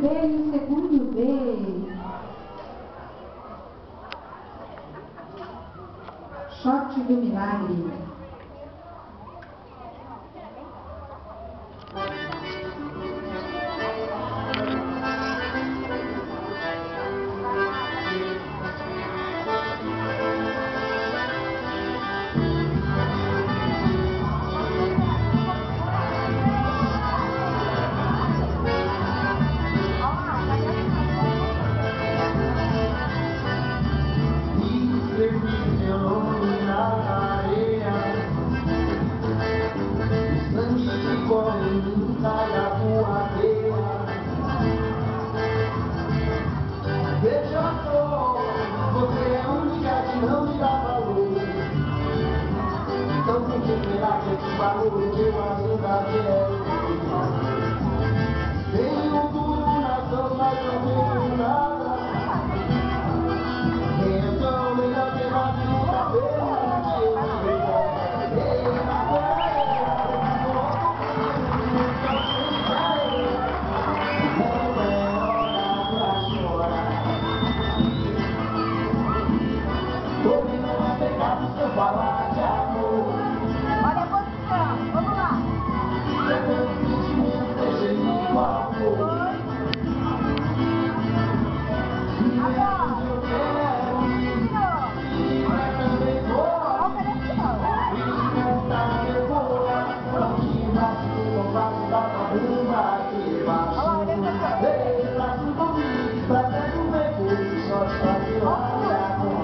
veio o segundo B. Shot do Milagre. Veja só, você é a única que não me dá valor. Então por que será que esse valor que eu ainda quero? Tenho tudo na mão, mas não tenho nada. Então melhor ter mais um cabelo que eu falar de amor. Olha a posição, vamos lá. Meu sentimento seja igual amor. Agora. Eu quero ir, mas também vou. Experimentar meu coração que nasceu no vaso da barriga que baixou. Ei, pra se dormir, pra ter um bebê, só te fazer olhar com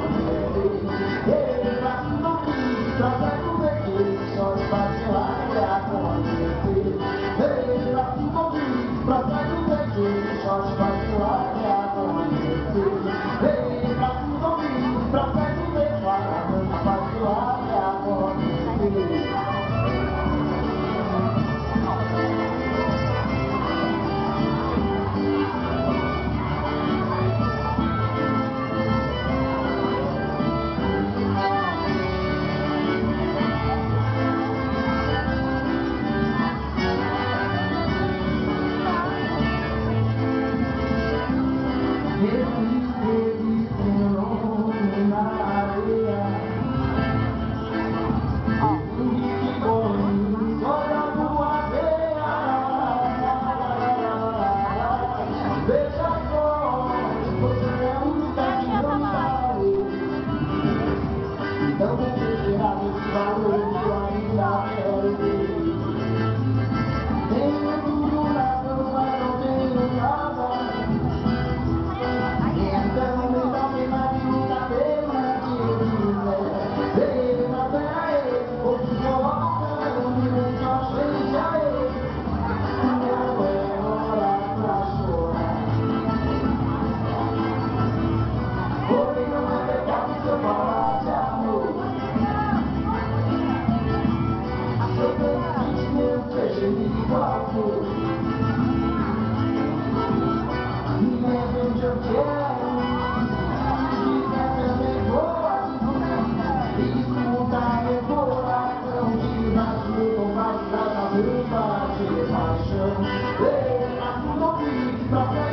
paixão, ei, pra tudo ouvir, pra